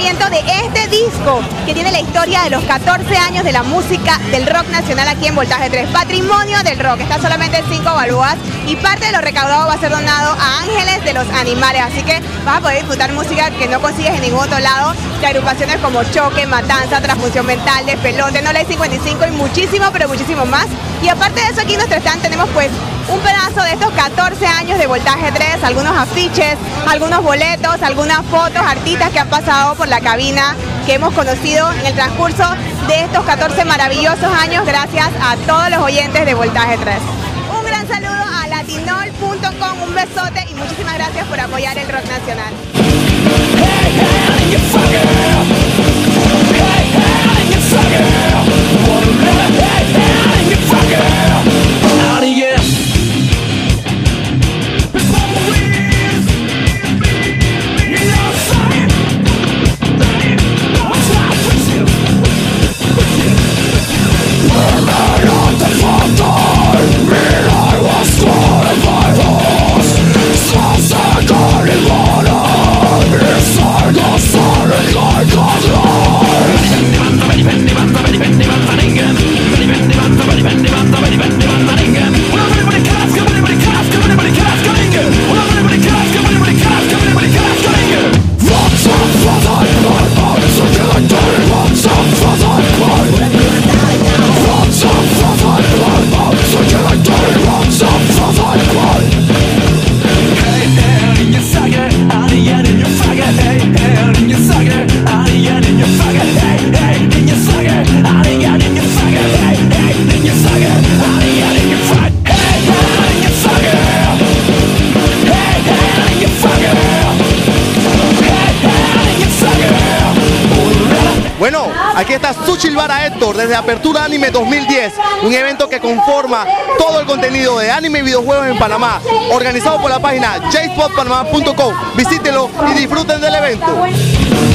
lanzamiento de este disco que tiene la historia de los 14 años de la música del rock nacional aquí en Voltaje 3. Patrimonio del rock, está solamente en 5 balúas y parte de lo recaudado va a ser donado a Ángeles de los Animales, así que vas a poder disfrutar música que no consigues en ningún otro lado, de agrupaciones como Choque, Matanza, Transfusión Mental, Despelote, No Ley 55 y muchísimo, pero muchísimo más. Y aparte de eso, aquí en nuestro stand tenemos pues un pedazo de estos 14 años de Voltaje 3, algunos afiches, algunos boletos, algunas fotos, artistas que han pasado por la cabina, que hemos conocido en el transcurso de estos 14 maravillosos años gracias a todos los oyentes de Voltaje 3. Un gran saludo a latinol.com, un besote y muchísimas gracias por apoyar el rock nacional. Bueno, aquí está Suchilvara Héctor desde Apertura Anime 2010, un evento que conforma todo el contenido de anime y videojuegos en Panamá, organizado por la página jspotpanama.com. Visítenlo y disfruten del evento.